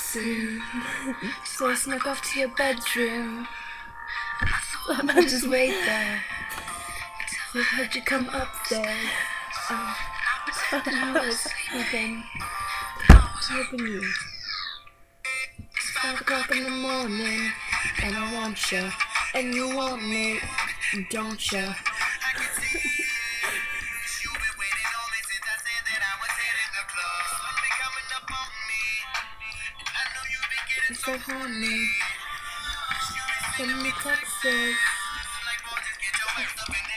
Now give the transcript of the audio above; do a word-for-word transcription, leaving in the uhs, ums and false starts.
soon. So I snuck off to your bedroom. I just wait there. So I heard you come upstairs. Oh, I was hoping, hoping you. It's five o'clock in the morning, and I want you, and you want me, don't you? It's so horny. Send me texts.